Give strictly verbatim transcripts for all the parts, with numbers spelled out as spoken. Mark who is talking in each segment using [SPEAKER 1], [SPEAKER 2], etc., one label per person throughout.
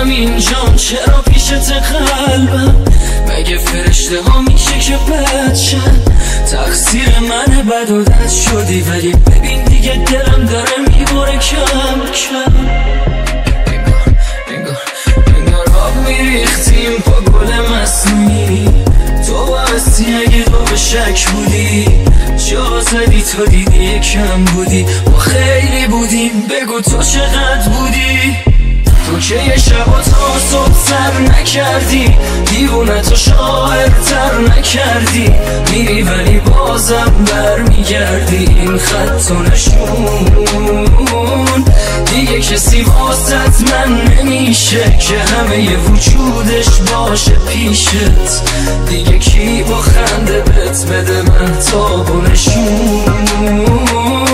[SPEAKER 1] اینجام چرا پیشت قلبم؟ مگه فرشته ها میشه که بدشن؟ تقصیر منه بد و دست شدی، ولی ببین دیگه دلم داره میباره کم کم. انگار انگار انگار آب میریختیم با گل مصنوعی. تو باستی اگه تو به شک بودی، جا زدی تو دیدی کم بودی. ما خیلی بودیم بگو تو چقدر بودی. تو که یه شب و تا صبح سر نکردی، دیوونه تو شاعرتر نکردی. میری ولی بازم بر میگردی، این خط و نشون دیگه کسی واسط من نمیشه که همه وجودش باشه پیشت. دیگه کی با خنده بت بده من تاب و نشون.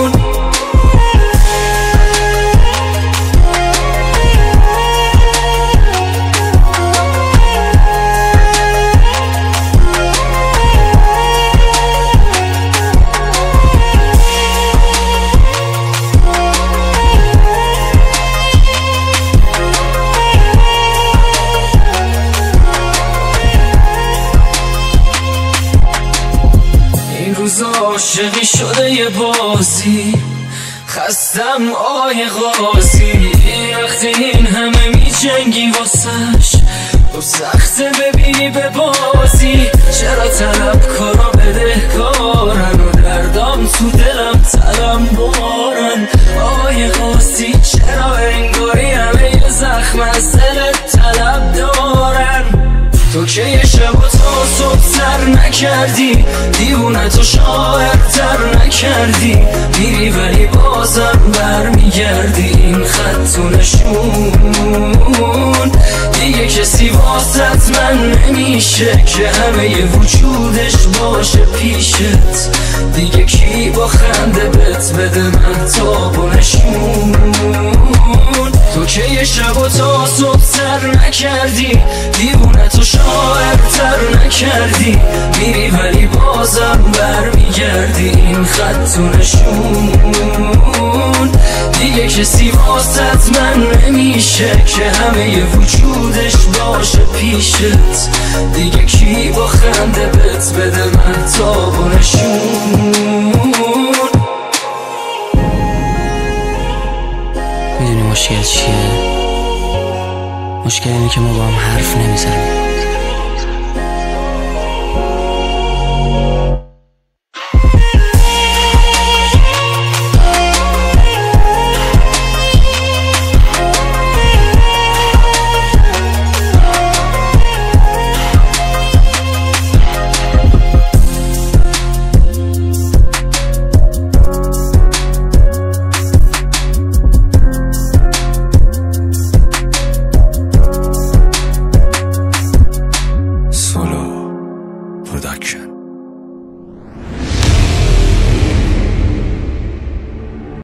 [SPEAKER 1] عاشقی شده یه بازی، خستم آقای قاضی. وقتی این همه می جنگی واسش، تو سخته ببینی به بازی. چرا طلب کارا بده کارن و دردام تو دلم تلم بارن. آقای قاضی چرا انگاری همه یه زخم از دلت طلب دارن؟ تو که یه شب و تا صبح سر نکردی، دیوونه تو شاعرتر نکردی. میری ولی بازم بر میگردی، این خط و نشون دیگه کسی واسط من نمیشه که همه وجودش باشه پیشت. دیگه کی با خنده بت بده من تاب و نشون. تو که یه شب و تا صبح سر نکردی، دیوونه تو شاعرتر نکردی. میری ولی بازم بر میگردی، این خط و نشون دیگه کسی واسط من نمیشه که همه وجودش باشه پیشت. دیگه کی با خنده بت بده من تاب و نشون.
[SPEAKER 2] میدونی مشکل چیه؟ مشکل اینه که ما با هم حرف نمیزنیم.